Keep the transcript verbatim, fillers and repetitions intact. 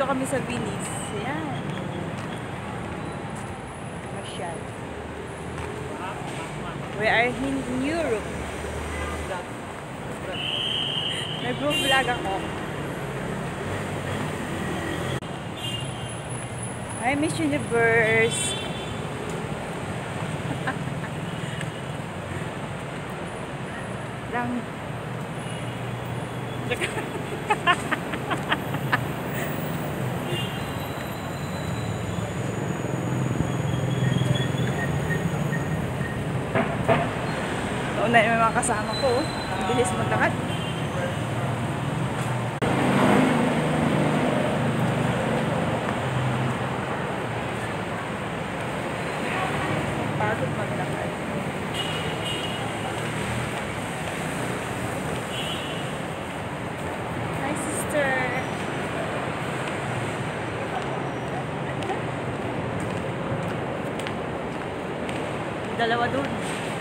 kami sa Venice. Yan. Masyal. We are in Europe. Nag-vlog ako. Hi, Miss Universe. Lang. Una yung mga kasama ko. Ang bilis maglakad. Pagod maglakad. Hi, sister. Dalawa doon.